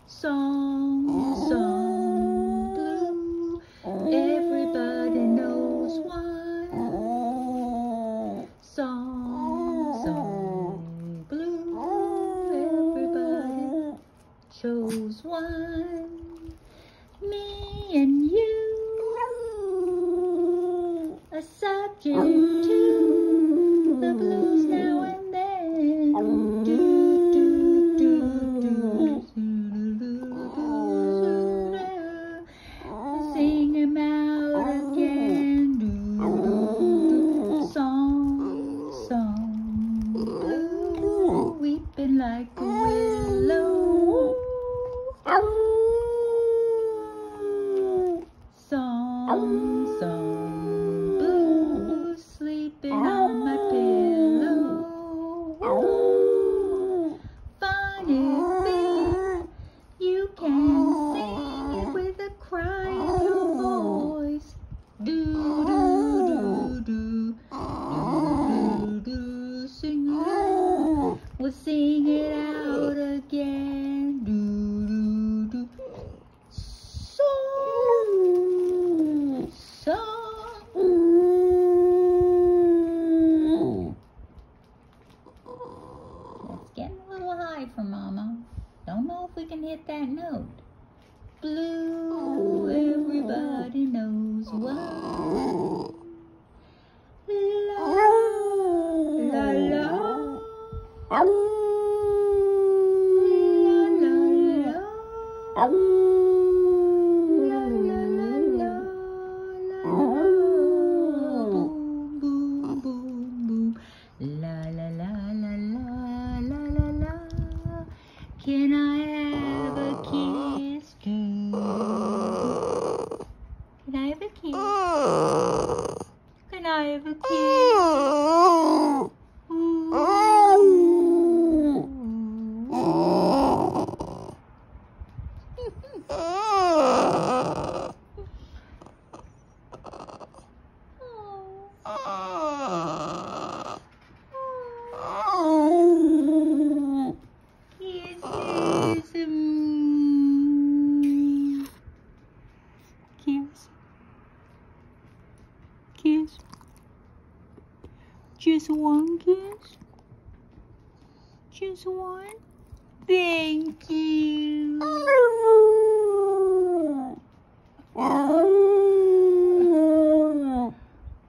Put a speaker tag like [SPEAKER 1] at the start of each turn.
[SPEAKER 1] Song, song, blue. Everybody knows one. Song, song, blue. Everybody chose one. Me and you, a subject to the blues now and then. Do, do, do, do, sing 'em out again. Do, song, song, blue, weeping like a willow. Song, song, blue, sleeping on my pillow. Funny thing, you can sing it with a crying voice. Do, do, do, do, do, do, sing it out. We'll sing it out again. Do, do, do. It's getting a little high for Mama. Don't know if we can hit that note. Blue, everybody knows what. La, la, la. La, la, la. Can I have a kiss too? Can I have a kiss? Can I have a kiss? Kiss. Just one kiss? Just one? Thank you.